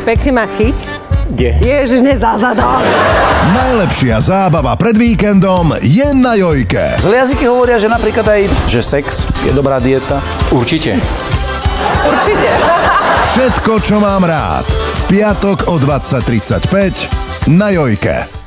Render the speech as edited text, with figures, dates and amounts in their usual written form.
Pekne ma chyť. Kde? Ježiš, nezázadol. Najlepšia zábava pred víkendom je na Jojke. Zlé jazyky hovoria, že napríklad aj, že sex je dobrá dieta. Určite. Určite. Všetko, čo mám rád. V piatok o 20:35 na Jojke.